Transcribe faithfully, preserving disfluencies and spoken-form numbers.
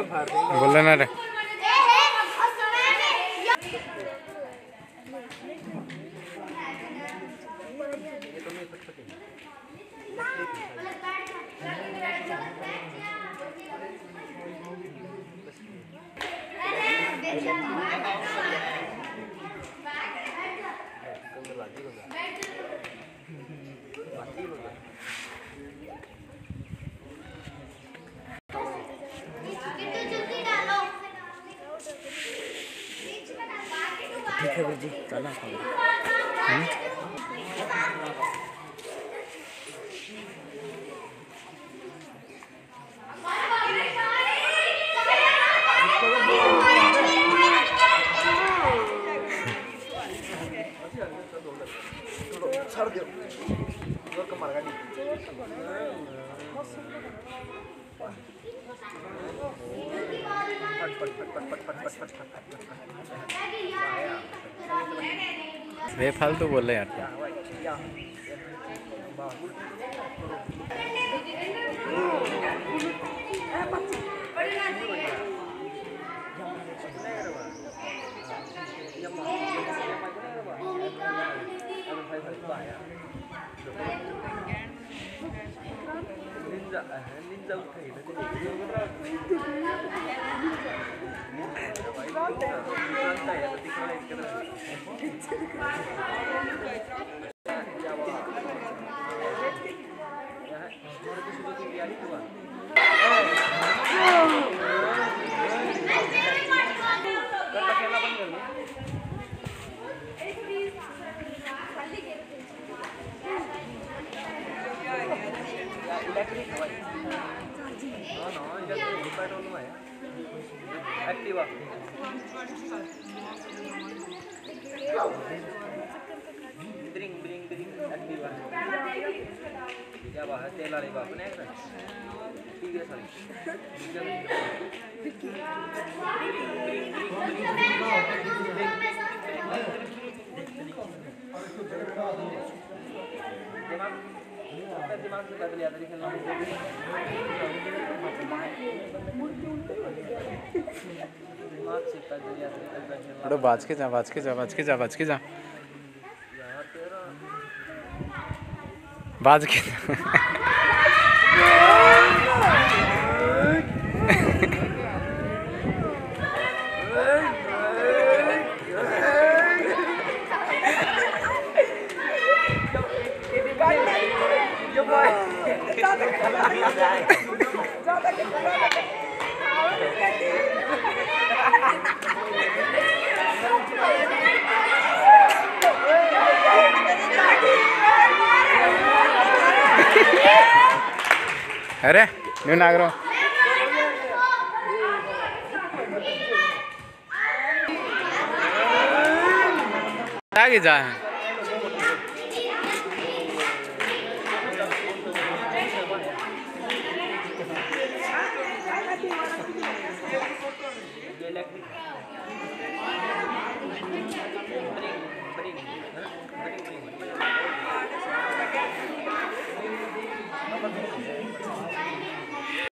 बोल ना रे। ठीक है जी, चला छोड़ दो जोर का मार गाड़ी फट फट फट फट फट फट फट बेफालतू बोल रहे यार। ninja utai Activa. Drink, drink, drink. Activa. Ya baja, te la leva, pone esa. Sigue sali. दिमाग से बदल याद रखना दिमाग से बदल याद रखना अरे बाज के जा बाज के जा बाज के जा बाज के जा बाज के अरे न्यू नागरो आगे जा है